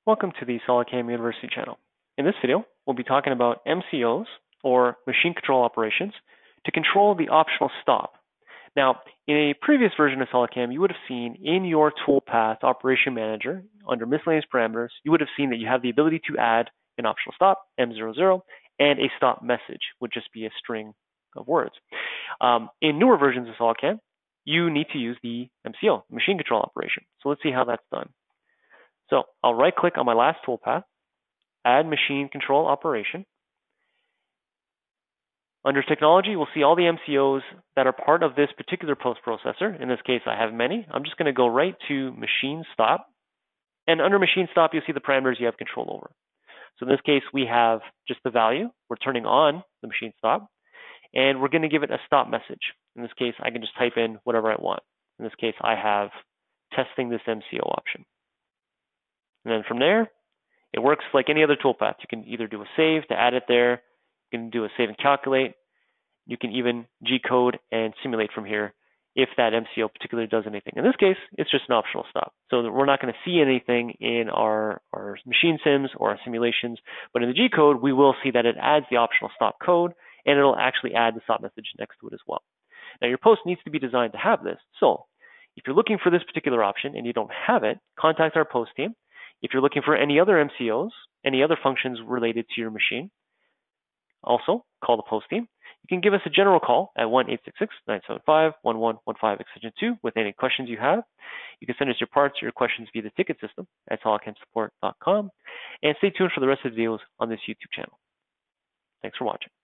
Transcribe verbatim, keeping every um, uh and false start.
Welcome to the SolidCAM University channel. In this video, we'll be talking about M C Os, or machine control operations, to control the optional stop. Now, in a previous version of SolidCAM, you would have seen in your toolpath operation manager, under miscellaneous parameters, you would have seen that you have the ability to add an optional stop, M zero zero, and a stop message, would just be a string of words. Um, in newer versions of SolidCAM, you need to use the M C O, machine control operation. So let's see how that's done. So I'll right click on my last toolpath, add machine control operation. Under technology, we'll see all the M C Os that are part of this particular post processor. In this case, I have many. I'm just going to go right to machine stop. And under machine stop, you'll see the parameters you have control over. So in this case, we have just the value. We're turning on the machine stop. And we're going to give it a stop message. In this case, I can just type in whatever I want. In this case, I have testing this M C O option. And then from there, it works like any other toolpath. You can either do a save to add it there. You can do a save and calculate. You can even G-code and simulate from here if that M C O particularly does anything. In this case, it's just an optional stop. So that we're not going to see anything in our, our machine sims or our simulations. But in the G-code, we will see that it adds the optional stop code, and it'll actually add the stop message next to it as well. Now, your post needs to be designed to have this. So if you're looking for this particular option and you don't have it, contact our post team. If you're looking for any other M C Os, any other functions related to your machine, also call the post team. You can give us a general call at one eight six six, nine seven five, one one one five extension two with any questions you have. You can send us your parts or your questions via the ticket system at solidcam support dot com. And stay tuned for the rest of the videos on this YouTube channel. Thanks for watching.